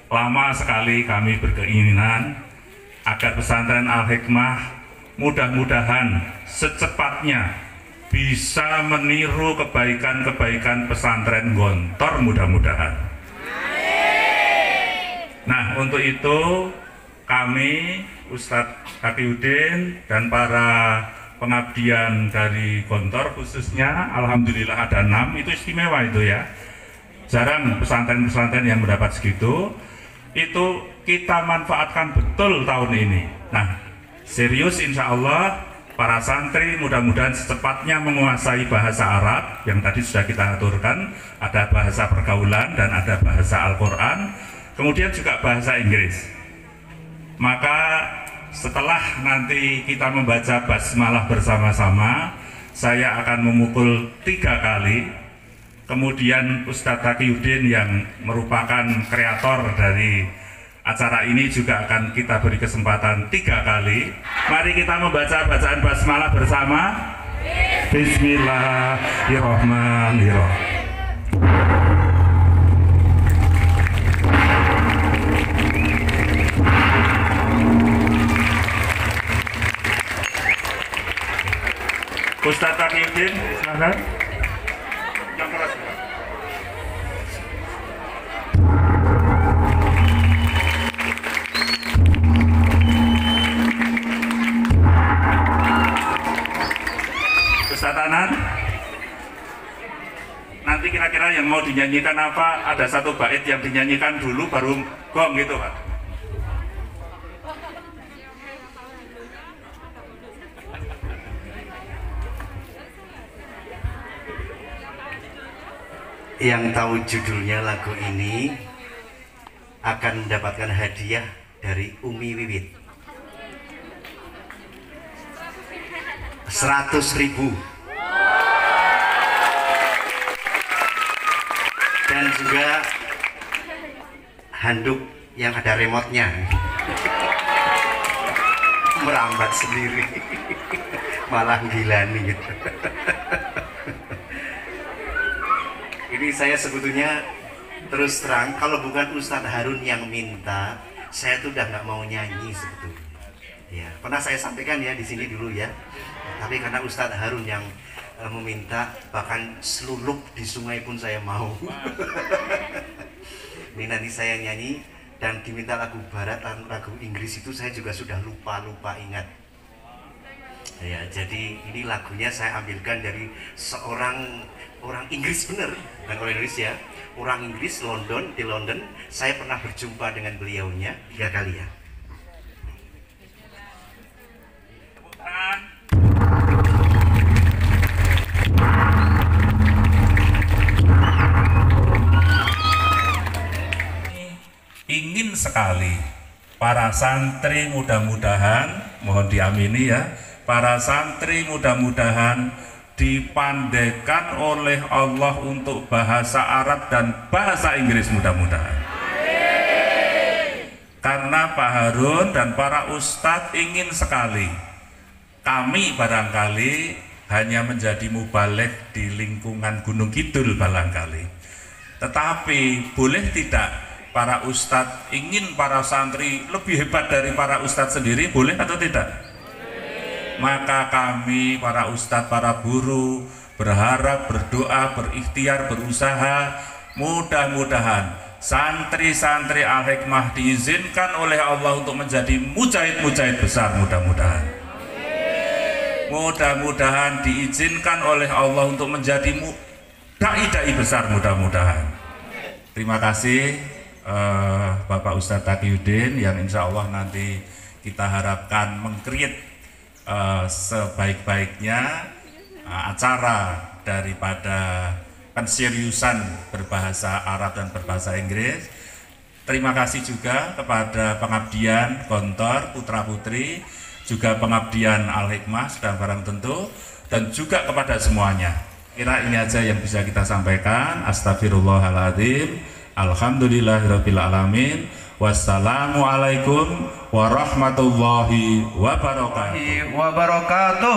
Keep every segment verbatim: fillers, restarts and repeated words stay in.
lama sekali kami berkeinginan agar pesantren Al-Hikmah mudah-mudahan secepatnya bisa meniru kebaikan-kebaikan pesantren Gontor, mudah-mudahan. Nah, untuk itu kami Ustadz Taqiyuddin dan para pengabdian dari Gontor khususnya, alhamdulillah ada enam, itu istimewa itu ya. Jarang pesantren-pesantren yang mendapat segitu. Itu kita manfaatkan betul tahun ini. Nah, serius insya Allah para santri mudah-mudahan secepatnya menguasai bahasa Arab yang tadi sudah kita aturkan, ada bahasa pergaulan dan ada bahasa Al-Quran, kemudian juga bahasa Inggris. Maka setelah nanti kita membaca basmalah bersama-sama, saya akan memukul tiga kali. Kemudian Ustadz Taqiyuddin yang merupakan kreator dari acara ini juga akan kita beri kesempatan tiga kali. Mari kita membaca bacaan basmalah bersama. Bismillahirrahmanirrahim. Ustadz Taqiyuddin, silakan. Yang keras. Ustadz Anan, nanti kira-kira yang mau dinyanyikan apa? Ada satu bait yang dinyanyikan dulu baru gong gitu Pak. Yang tahu judulnya lagu ini akan mendapatkan hadiah dari Umi Wiwit seratus ribu dan juga handuk yang ada remote-nya merambat sendiri malah gila nih gitu. Ini saya sebetulnya terus terang, kalau bukan Ustadz Harun yang minta, saya tuh udah nggak mau nyanyi sebetulnya. Ya, pernah saya sampaikan ya di sini dulu ya. Tapi karena Ustadz Harun yang uh, meminta, bahkan selulup di sungai pun saya mau. Ini nanti saya nyanyi dan diminta lagu barat, lagu Inggris itu saya juga sudah lupa-lupa ingat. Ya, jadi ini lagunya saya ambilkan dari seorang orang Inggris bener, bukan orang Indonesia, orang Inggris London, di London. Saya pernah berjumpa dengan beliaunya tiga kali ya. Ingin sekali para santri mudah-mudahan, mohon diamini ya, para santri mudah-mudahan dipandaikan oleh Allah untuk bahasa Arab dan bahasa Inggris mudah-mudahan. Karena Pak Harun dan para ustadz ingin sekali kami barangkali hanya menjadi mubaligh di lingkungan Gunung Kidul barangkali. Tetapi boleh tidak para ustadz ingin para santri lebih hebat dari para ustadz sendiri, boleh atau tidak? Maka kami para ustadz, para guru berharap, berdoa, berikhtiar, berusaha mudah-mudahan santri-santri Al-Hikmah diizinkan oleh Allah untuk menjadi mujahid-mujahid besar mudah-mudahan. Mudah-mudahan diizinkan oleh Allah untuk menjadi dai-dai besar mudah-mudahan. Terima kasih uh, Bapak Ustadz Taqiyuddin yang insya Allah nanti kita harapkan meng-create Uh, sebaik-baiknya uh, acara daripada penseriusan berbahasa Arab dan berbahasa Inggris. Terima kasih juga kepada pengabdian Gontor Putra Putri, juga pengabdian Al-Hikmah sedang barang tentu, dan juga kepada semuanya. Kira ini aja yang bisa kita sampaikan. Astagfirullahaladzim. Alhamdulillahirabbil alamin. Wassalamualaikum warahmatullahi wabarakatuh. Wabarakatuh.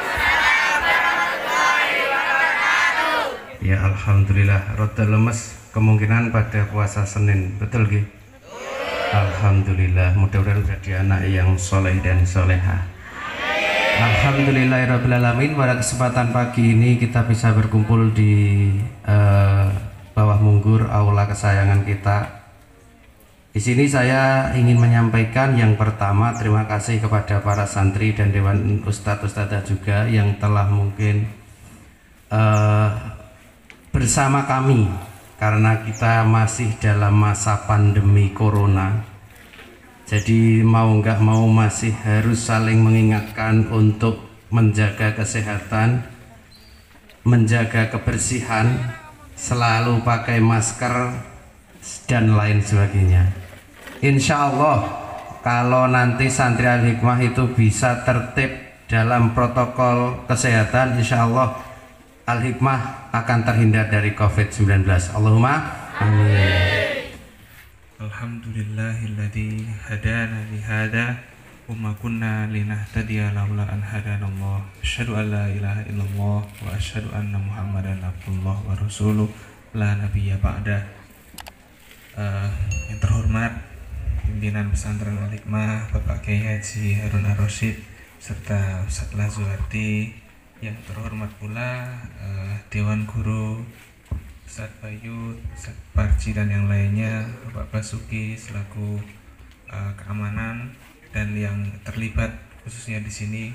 Ya alhamdulillah, rada lemes. kemungkinan pada puasa Senin, betul Gi? Alhamdulillah, mudah-mudahan jadi anak yang soleh dan soleha. Alhamdulillahirrabbilalamin. Pada kesempatan pagi ini kita bisa berkumpul di uh, bawah munggur aula kesayangan kita. Di sini saya ingin menyampaikan yang pertama, terima kasih kepada para santri dan dewan ustadz ustadzah juga yang telah mungkin uh, bersama kami, karena kita masih dalam masa pandemi corona. Jadi mau nggak mau masih harus saling mengingatkan untuk menjaga kesehatan, menjaga kebersihan, selalu pakai masker dan lain sebagainya. Insya Allah kalau nanti santri Al-Hikmah itu bisa tertib dalam protokol kesehatan, insya Allah Al-Hikmah akan terhindar dari covid sembilan belas. Allahumma amin. Alhamdulillahilladzi hadana lihada wa ma kunna linahtadiya laula an hadanallah. Asyhadu an la ilaha illallah wa asyhadu anna Muhammadan abdullah wa rasuluh la nabiyya ba'da. Uh, yang terhormat pimpinan pesantren Al-Hikmah Bapak Kiai Haji Harun Ar-Rasyid serta Ustaz Lazuardi, yang terhormat pula uh, Dewan Guru Ustaz Bayu, Ustaz Parji dan yang lainnya, Bapak Basuki selaku uh, keamanan dan yang terlibat khususnya di sini.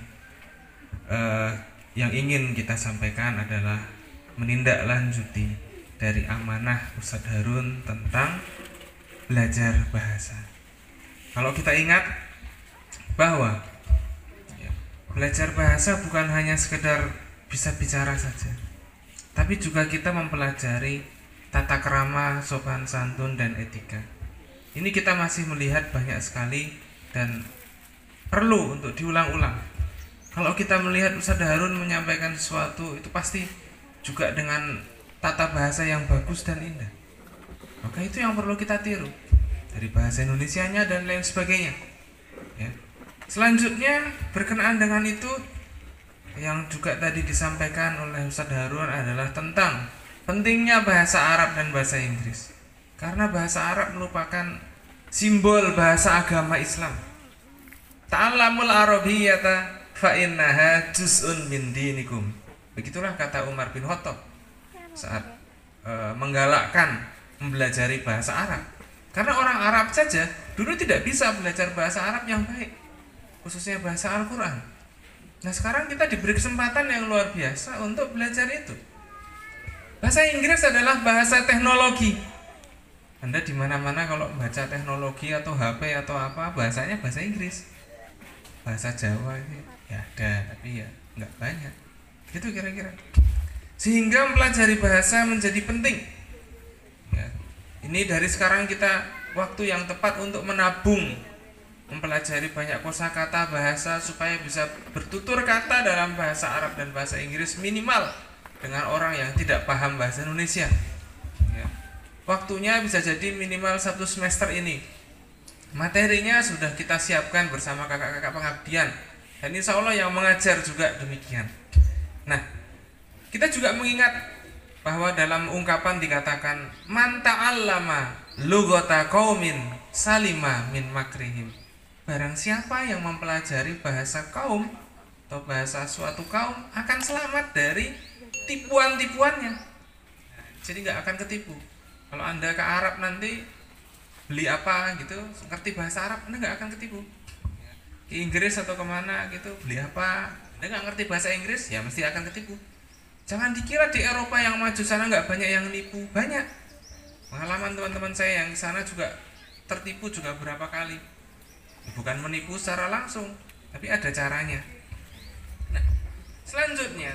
Uh, yang ingin kita sampaikan adalah menindaklanjuti dari amanah Ustaz Harun tentang belajar bahasa. Kalau kita ingat bahwa ya, belajar bahasa bukan hanya sekedar bisa bicara saja, tapi juga kita mempelajari tata krama, sopan santun, dan etika. Ini kita masih melihat banyak sekali dan perlu untuk diulang-ulang. Kalau kita melihat Ustaz Harun menyampaikan sesuatu, itu pasti juga dengan tata bahasa yang bagus dan indah. Maka itu yang perlu kita tiru dari bahasa Indonesianya dan lain sebagainya. Ya. Selanjutnya berkenaan dengan itu, yang juga tadi disampaikan oleh Ustaz Harun adalah tentang pentingnya bahasa Arab dan bahasa Inggris. Karena bahasa Arab merupakan simbol bahasa agama Islam. Ta'allamul arabiyyata fa innaha juz'un min dinikum. Begitulah kata Umar bin Khattab saat e, menggalakkan mempelajari bahasa Arab. Karena orang Arab saja dulu tidak bisa belajar bahasa Arab yang baik, khususnya bahasa Al-Quran. Nah sekarang kita diberi kesempatan yang luar biasa untuk belajar itu. Bahasa Inggris adalah bahasa teknologi. Anda di mana-mana kalau baca teknologi atau H P atau apa, bahasanya bahasa Inggris. Bahasa Jawa ini ya ada, tapi ya nggak banyak. Gitu kira-kira. Sehingga mempelajari bahasa menjadi penting. Ya. Ini dari sekarang kita waktu yang tepat untuk menabung, mempelajari banyak kosakata bahasa supaya bisa bertutur kata dalam bahasa Arab dan bahasa Inggris minimal dengan orang yang tidak paham bahasa Indonesia. Ya. Waktunya bisa jadi minimal satu semester ini. Materinya sudah kita siapkan bersama kakak-kakak pengabdian, dan insya Allah yang mengajar juga demikian. Nah, kita juga mengingat bahwa dalam ungkapan dikatakan man ta'allama lughata qaumin salima min makrihim. Barang siapa yang mempelajari bahasa kaum atau bahasa suatu kaum akan selamat dari tipuan-tipuannya. Jadi nggak akan ketipu. Kalau Anda ke Arab nanti beli apa gitu, ngerti bahasa Arab, Anda nggak akan ketipu. Ke Inggris atau kemana gitu, beli apa, Anda nggak ngerti bahasa Inggris, ya mesti akan ketipu. Jangan dikira di Eropa yang maju sana nggak banyak yang nipu, banyak. Pengalaman teman-teman saya yang sana juga tertipu juga berapa kali. Bukan menipu secara langsung, tapi ada caranya. Nah, selanjutnya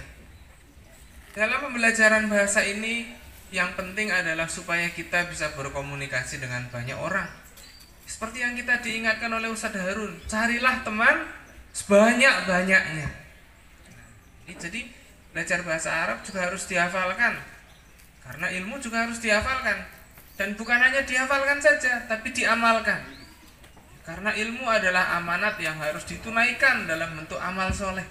dalam pembelajaran bahasa ini yang penting adalah supaya kita bisa berkomunikasi dengan banyak orang. Seperti yang kita diingatkan oleh Ustaz Harun, carilah teman sebanyak-banyaknya. Nah, jadi belajar bahasa Arab juga harus dihafalkan, karena ilmu juga harus dihafalkan, dan bukan hanya dihafalkan saja, tapi diamalkan. Karena ilmu adalah amanat yang harus ditunaikan dalam bentuk amal soleh.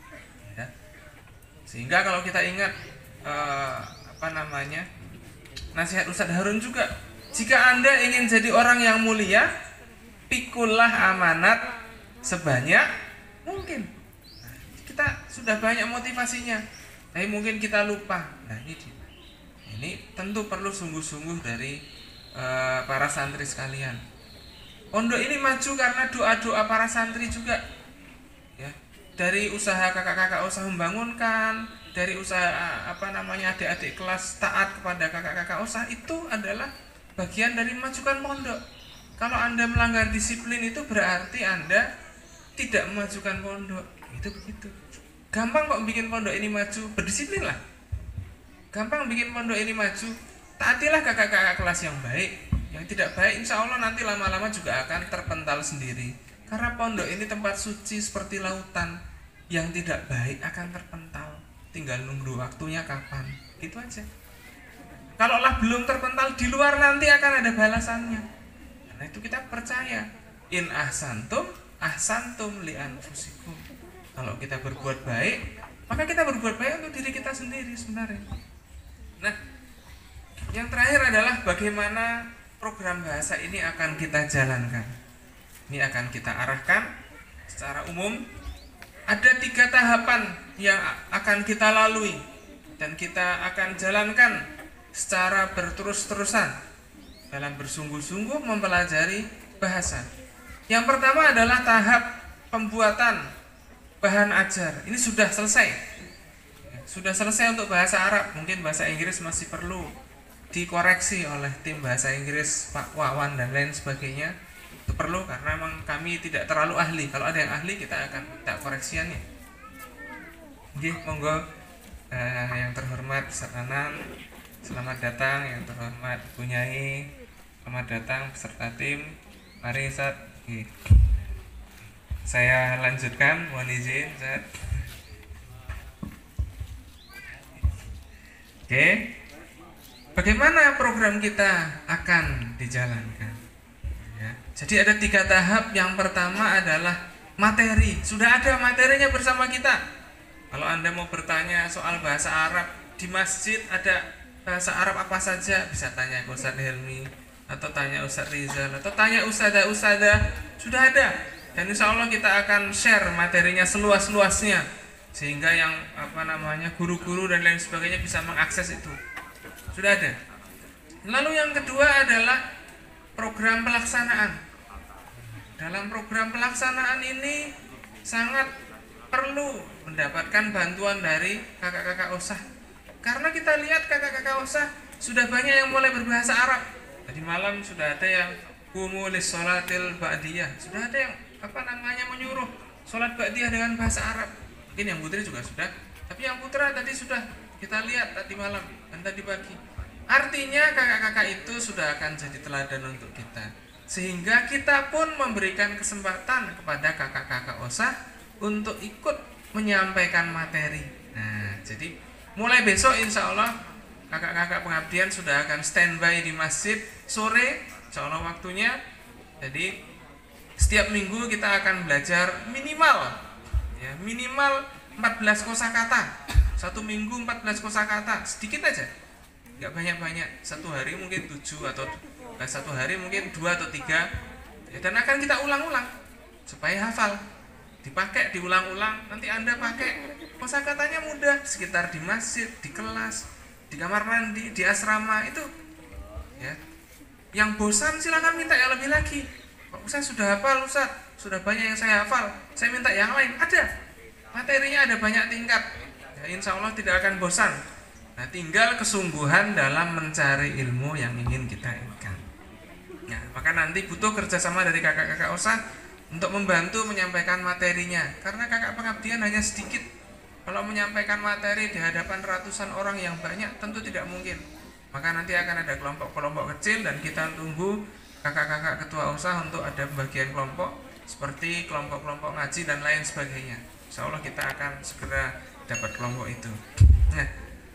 Ya. Sehingga kalau kita ingat eh, apa namanya nasihat Ustadz Harun juga. Jika Anda ingin jadi orang yang mulia, pikullah amanat sebanyak mungkin. Nah, kita sudah banyak motivasinya, tapi mungkin kita lupa. Nah ini ini tentu perlu sungguh-sungguh dari uh, para santri sekalian. Pondok ini maju karena doa-doa para santri juga, ya. Dari usaha kakak-kakak usaha membangunkan, dari usaha apa namanya adik-adik kelas taat kepada kakak-kakak usaha, itu adalah bagian dari memajukan pondok. Kalau Anda melanggar disiplin itu berarti Anda tidak memajukan pondok. Itu begitu. Gampang kok bikin pondok ini maju, berdisiplin lah. Gampang bikin pondok ini maju, taatilah kakak-kakak kelas yang baik. Yang tidak baik insya Allah nanti lama-lama juga akan terpental sendiri. Karena pondok ini tempat suci seperti lautan, yang tidak baik akan terpental. Tinggal nunggu waktunya kapan, gitu aja. Kalaulah belum terpental di luar, nanti akan ada balasannya. Karena itu kita percaya, in ahsantum ahsantum li anfusikum. Kalau kita berbuat baik, maka kita berbuat baik untuk diri kita sendiri sebenarnya. Nah, yang terakhir adalah bagaimana program bahasa ini akan kita jalankan. Ini akan kita arahkan secara umum. Ada tiga tahapan yang akan kita lalui dan kita akan jalankan secara berterus-terusan dalam bersungguh-sungguh mempelajari bahasa. Yang pertama adalah tahap pembuatan bahan ajar. Ini sudah selesai. Sudah selesai untuk bahasa Arab. Mungkin bahasa Inggris masih perlu dikoreksi oleh tim bahasa Inggris, Pak Wawan dan lain sebagainya. Itu perlu karena memang kami tidak terlalu ahli. Kalau ada yang ahli kita akan minta koreksiannya. Oke, monggo eh, yang terhormat Ustaz Anan, selamat datang. Yang terhormat Bu Nyai, selamat datang beserta tim. Mari Ustaz. Oke. Saya lanjutkan, mohon izin Ustaz. Oke. Bagaimana program kita akan dijalankan? Ya. Jadi ada tiga tahap. Yang pertama adalah materi. Sudah ada materinya bersama kita. Kalau Anda mau bertanya soal bahasa Arab, di masjid ada bahasa Arab apa saja, bisa tanya ke Ustaz Helmi, atau tanya Ustaz Rizal, atau tanya Ustazah-Ustazah. Sudah ada. Dan insya Allah kita akan share materinya seluas-luasnya, sehingga yang apa namanya guru-guru dan lain sebagainya bisa mengakses itu. Sudah ada. Lalu yang kedua adalah program pelaksanaan. Dalam program pelaksanaan ini sangat perlu mendapatkan bantuan dari kakak-kakak osah. Karena kita lihat kakak-kakak osah sudah banyak yang mulai berbahasa Arab. Tadi malam sudah ada yang qumu lis-sholatil ba'diyah. Sudah ada yang apa namanya menyuruh sholat ba'diyah dengan bahasa Arab. Mungkin yang putri juga sudah, tapi yang putra tadi sudah kita lihat tadi malam dan tadi pagi. Artinya kakak-kakak itu sudah akan jadi teladan untuk kita, sehingga kita pun memberikan kesempatan kepada kakak-kakak osah untuk ikut menyampaikan materi. Nah, jadi mulai besok insya Allah kakak-kakak pengabdian sudah akan standby di masjid sore, insya Allah waktunya. Jadi setiap minggu kita akan belajar minimal, ya minimal empat belas kosakata. Satu minggu empat belas kosakata, sedikit aja, nggak banyak-banyak. Satu hari mungkin tujuh atau eh, satu hari mungkin dua atau tiga, ya, dan akan kita ulang-ulang supaya hafal. Dipakai, diulang-ulang, nanti Anda pakai. Kosakatanya mudah, sekitar di masjid, di kelas, di kamar mandi, di asrama itu. Ya. Yang bosan silakan minta yang lebih lagi. Pak Ustaz sudah hafal, Ustaz, sudah banyak yang saya hafal, saya minta yang lain. Ada, materinya ada banyak tingkat. Ya, insya Allah tidak akan bosan. Nah, tinggal kesungguhan dalam mencari ilmu yang ingin kita inginkan. Ya, maka nanti butuh kerjasama dari kakak-kakak osah untuk membantu menyampaikan materinya, karena kakak pengabdian hanya sedikit. Kalau menyampaikan materi di hadapan ratusan orang yang banyak tentu tidak mungkin. Maka nanti akan ada kelompok-kelompok kecil dan kita tunggu kakak-kakak ketua usaha untuk ada bagian kelompok seperti kelompok-kelompok ngaji dan lain sebagainya. Insya Allah kita akan segera dapat kelompok itu. Nah,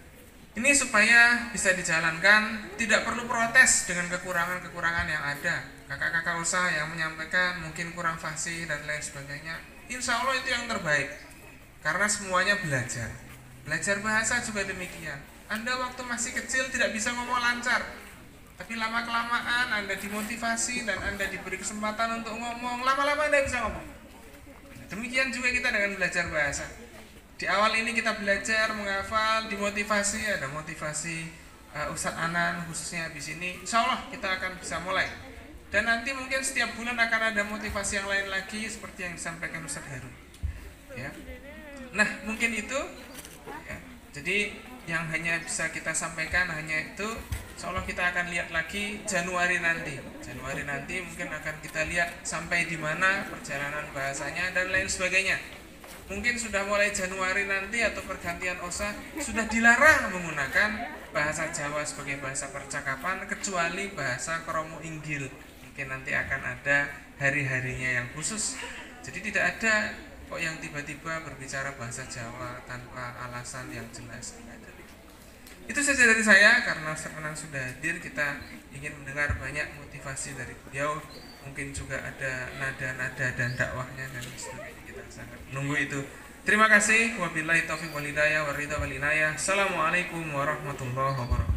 ini supaya bisa dijalankan, tidak perlu protes dengan kekurangan-kekurangan yang ada. Kakak-kakak usaha yang menyampaikan mungkin kurang fasih dan lain sebagainya, insya Allah itu yang terbaik, karena semuanya belajar. Belajar bahasa juga demikian. Anda waktu masih kecil tidak bisa ngomong lancar, tapi lama-kelamaan Anda dimotivasi dan Anda diberi kesempatan untuk ngomong, lama-lama Anda bisa ngomong. Demikian juga kita dengan belajar bahasa. Di awal ini kita belajar menghafal, dimotivasi, ada motivasi uh, Ustadz Anan khususnya di sini. Insya Allah kita akan bisa mulai. Dan nanti mungkin setiap bulan akan ada motivasi yang lain lagi seperti yang disampaikan Ustadz Harun. Ya. Nah mungkin itu. Ya. Jadi yang hanya bisa kita sampaikan hanya itu. Insya Allah kita akan lihat lagi Januari nanti. Januari nanti mungkin akan kita lihat sampai di mana perjalanan bahasanya dan lain sebagainya. Mungkin sudah mulai Januari nanti atau pergantian O S A sudah dilarang menggunakan bahasa Jawa sebagai bahasa percakapan kecuali bahasa Kromo Inggil. Mungkin nanti akan ada hari-harinya yang khusus. Jadi tidak ada kok yang tiba-tiba berbicara bahasa Jawa tanpa alasan yang jelas. Itu saja dari saya, karena Ustaz Anan sudah hadir, kita ingin mendengar banyak motivasi dari beliau. Mungkin juga ada nada-nada dan dakwahnya dan sebagainya. Kita sangat menunggu itu. Terima kasih. Wabillahi taufiq wal hidayah, waridha wal inayah. Assalamualaikum warahmatullahi wabarakatuh.